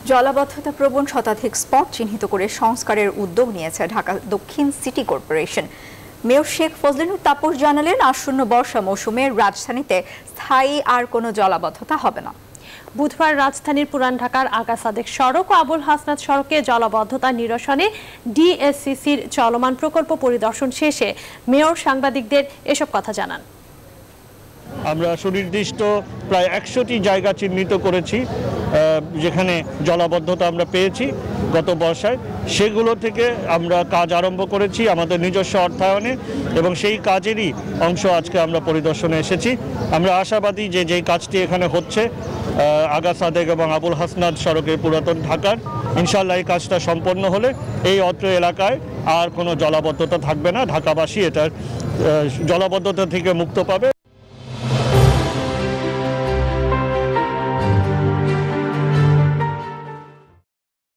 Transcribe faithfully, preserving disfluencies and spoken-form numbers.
জলাবদ্ধতা প্রবণ শতাধিক স্পট চিহ্নিত করে সংস্কারের উদ্যোগ নিয়েছে ঢাকা দক্ষিণ city corporation. Mayor Sheikh Fazlinur Taposh জানালেন, আসন্ন বর্ষা মৌসুমে রাজধানীতে স্থায়ী আর কোনো জলাবদ্ধতা হবে না। বুধবার রাজধানীর পুরান ঢাকার আগা সাদেক সড়ক ও আবুল হাসনাত সড়কে জলাবদ্ধতা নিরসনে ডিএসসিসির চলমান প্রকল্প পরিদর্শন শেষে মেয়র সাংবাদিকদের এসব কথা জানান। আমরা সুনির্দিষ্ট প্রায় একশোটি জায়গা চিহ্নিত করেছি যেখানে জলাবদ্ধতা আমরা পেয়েছি গত বর্ষায়। সেগুলো থেকে আমরা কাজ আরম্ভ করেছি আমাদের নিজস্ব অর্থায়নে এবং সেই কাজেরই অংশ আজকে আমরা পরিদর্শনে এসেছি। আমরা আশাবাদী যে যেই কাজটি এখানে হচ্ছে আগা সাদেক এবং আবুল হাসনাত সড়কের পুরাতন ঢাকার, ইনশাল্লাহ এই কাজটা সম্পন্ন হলে এই অত্র এলাকায় আর কোনো জলাবদ্ধতা থাকবে না। ঢাকাবাসী এটার জলাবদ্ধতা থেকে মুক্ত পাবে।